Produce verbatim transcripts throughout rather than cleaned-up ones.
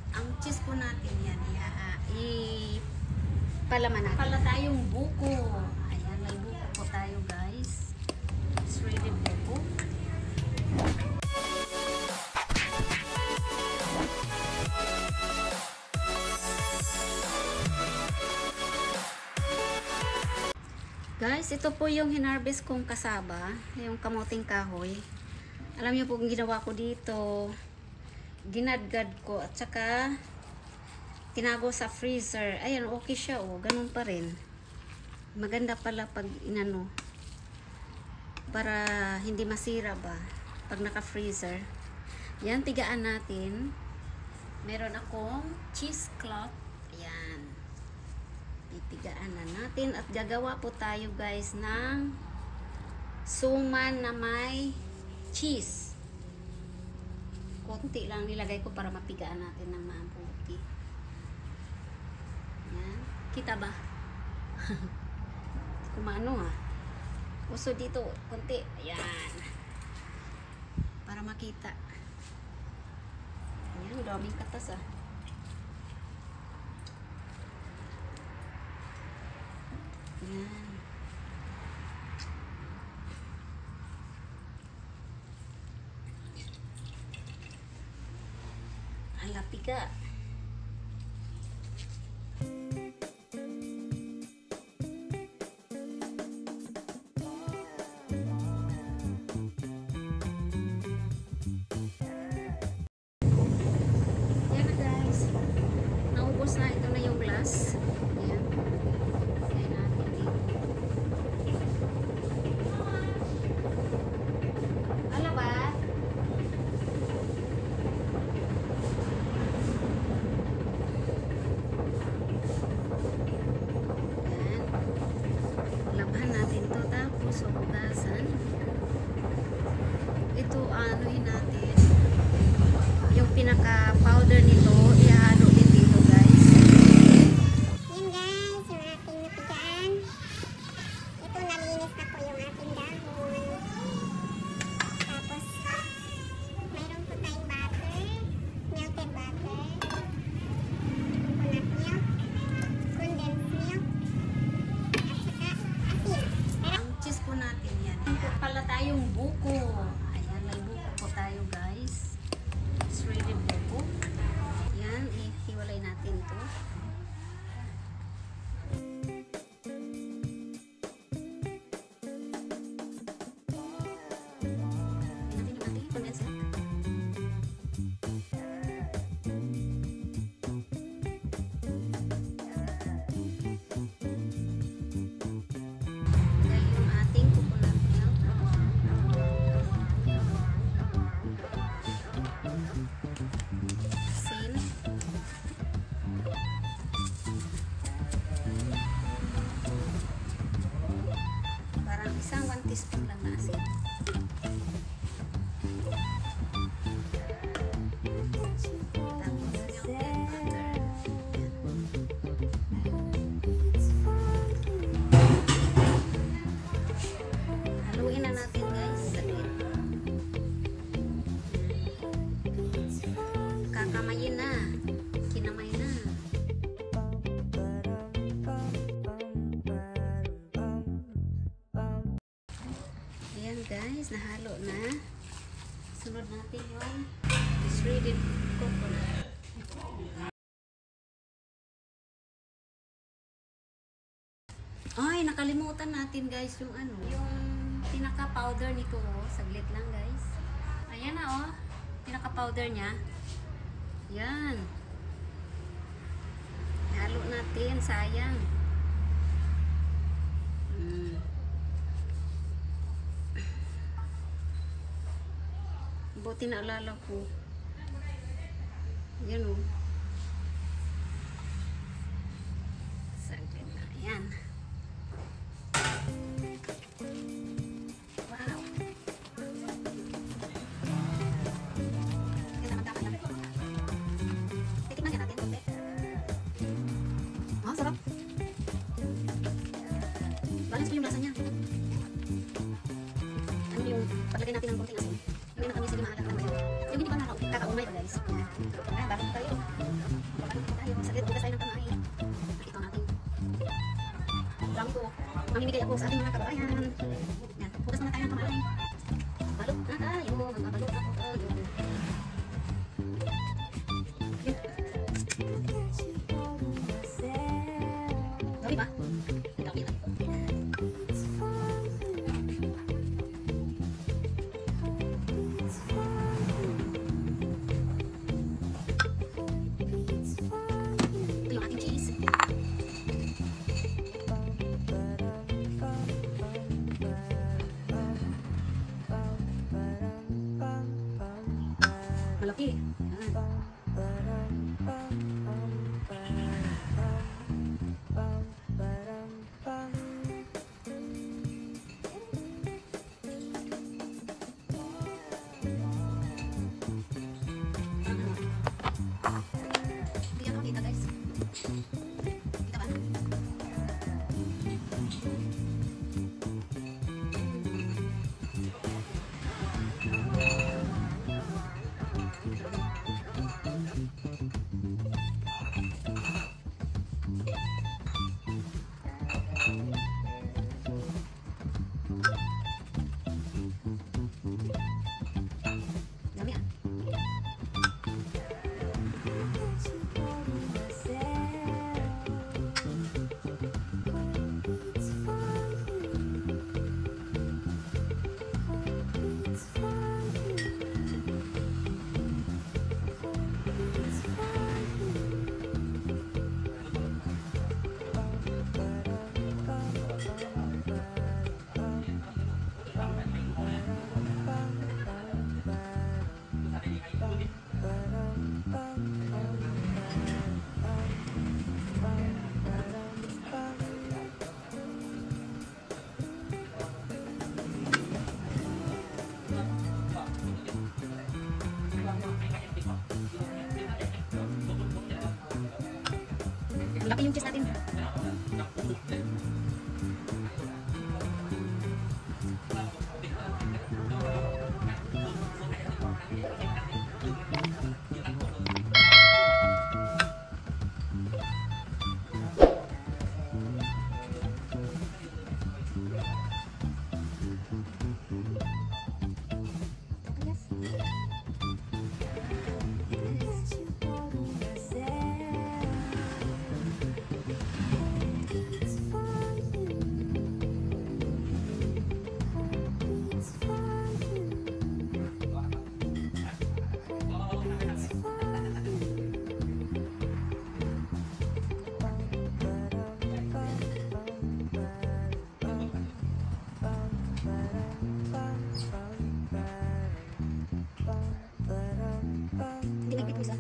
Ang cheese po natin yan, i-palaman natin. Pala tayong buko. Ayan, may buko po tayo guys. Shredded buko. Guys, ito po yung hinarvest kong kasaba, yung kamuting kahoy. Alam niyo po ang ginawa ko dito, ginadgad ko at saka tinago sa freezer. Ayan, okay siya oh, ganun pa rin. Maganda pala pag inano, para hindi masira ba pag naka-freezer. Yan, tigaan natin. Meron akong cheesecloth. Ayan. Titigaan na natin at gagawa po tayo guys ng suman na may cheese. Konti lang nilagay ko para mapigaan natin ng mabuti. Yan. Kita ba? Kumano ha? Uso dito. Konti. Ayan. Para makita. Ayan. Daming katas ah. Ayan. Hala, piga. Yan na guys. Naubos na. Ito na yung glass. Ayan. Ayan natin dito. Ala ba? Labhan natin to, tapos hugasan. Ito anuhin natin yung pinaka powder nito, ihalo din dito guys. Yan guys, yung ating napigaan. Ito, nalinis na po yung ating dahon. Tapos mayroon po tayong butter, melted butter, coconut milk, condensed milk, Ang cheese po natin yan. Ito pala tayong buko. Ayan, may buko po tayo guys. Shredded buko. Yan, ihiwalay natin to. Natin yung ating condensed milk. Dahil yung ating coconut milk. Asin. Parang isang one teaspoon lang na asin. Tapos yung butter. Haluin na natin guys. Saglit. Kakamayin na. Kinamay na. Ayan guys, nahalo na. Sunod natin yung shredded coconut. Ay, nakalimutan natin guys yung ano, yung pinaka-powder nito oh. Saglit lang guys. Ayan na oh. Pinaka-powder niya. Yan. Halo natin, sayang. Mm. Buti na alala ko. Yan o. Saglit na. Yan. Wow. Yan naman dapat lang. Titikman yan natin. Okay. Oh, sarap. Balance po yung lasa niya. Ano yung paglagay natin ng konting asin. Hindi na kami sila maalat naman yun. Yung hindi pa nakakaumay guys. Ah, bakit tayo? mamimigay ako sa ating mga kababayan. Yan, bukas muna tayo ng kamay. Balot na tayo, magbabalot ako tayo. Dami ba? Dami ba? Ito yung ating cheese. Malaki. Ayan. Hindi yan makita guys. Kita ba? Dami ah. Laki yung cheese natin. Hindi nagpit mo isa.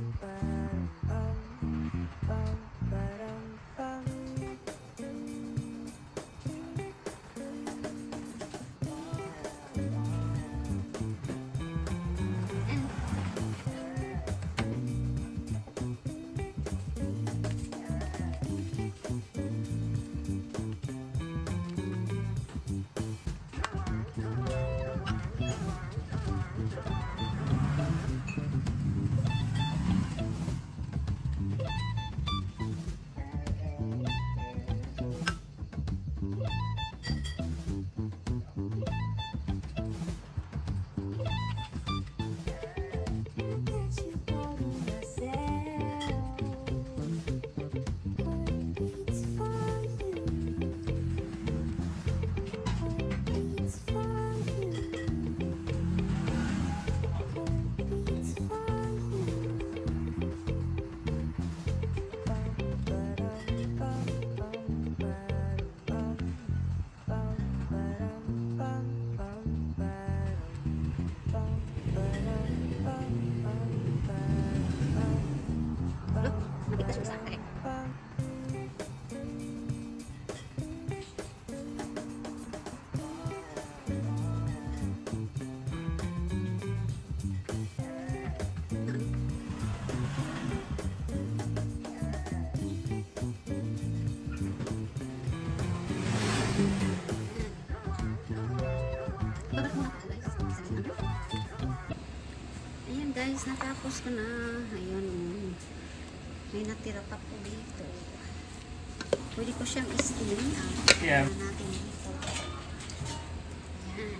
guys, natapos ko na. Ayun, may natira pa po dito. Pwede ko siyang i-steam. Ah, Yeah. natin dito. Yan.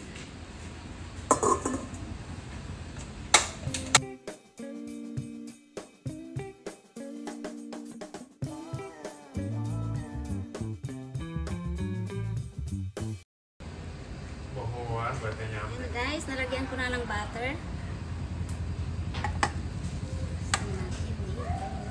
Buhuan, buat niya. Ayan guys, nalagyan ko na ng butter. Steam natin dito.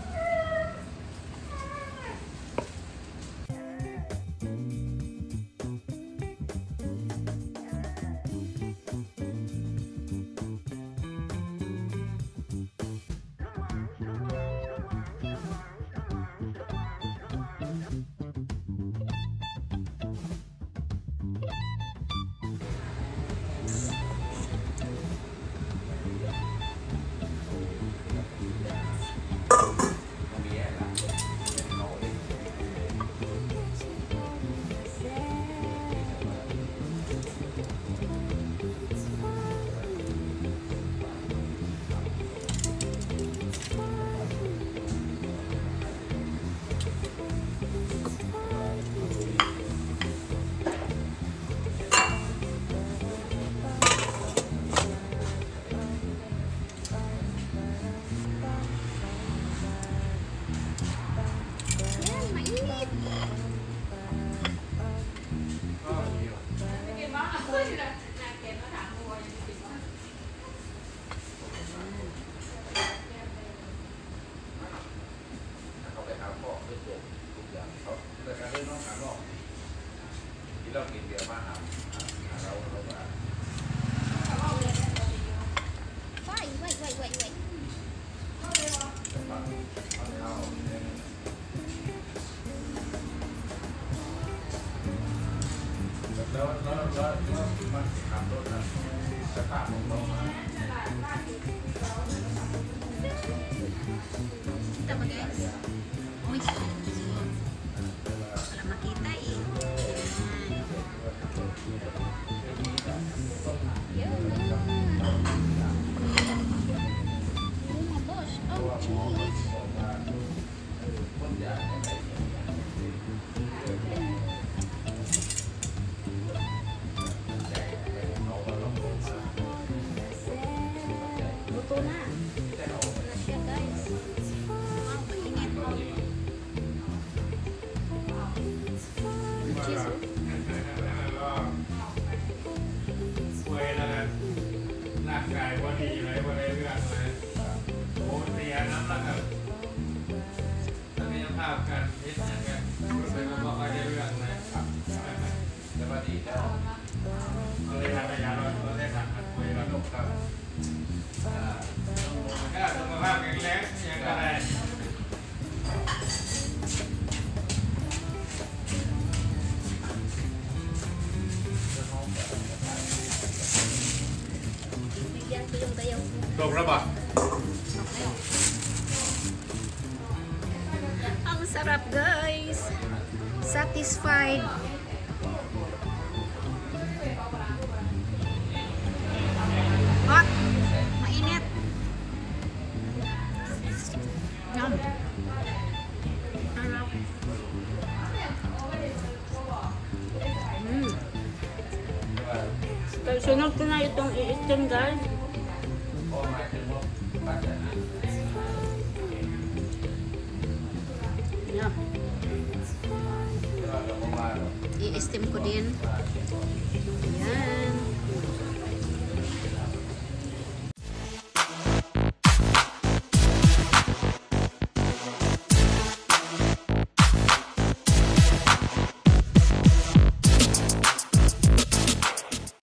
Yan, mainit. Wait, wait, wait, wait, wait. Kita ba guys? Uy, wala makita eh. Yan. Oh my gosh. Oh, jeez. Luto na. Luto na siya guys. Wow, mainit. Cheese oh. ป่วยแล้วกันร่างกายว่าดีเลยว่าได้เรื่องเลยโอ้เสียน้ำแล้วกันถ้ามีภาพกันนิดนึงกันรู้สึกว่าไม่ได้เรื่องเลยแต่ว่าดีแล้วเราได้ทำพยานเราได้ทำกันคุยกันลูกครับถ้าสุขภาพแข็งแรงยังก็ได้ Bigyan ko yung gayaw ko. ตกระบาด Ang sarap guys. Satisfied. Hot. Mainit. Yum. Sarap. Mm. Kaya sunod ko na itong i-steam guys. Yeah. I-steam ko din. Yan.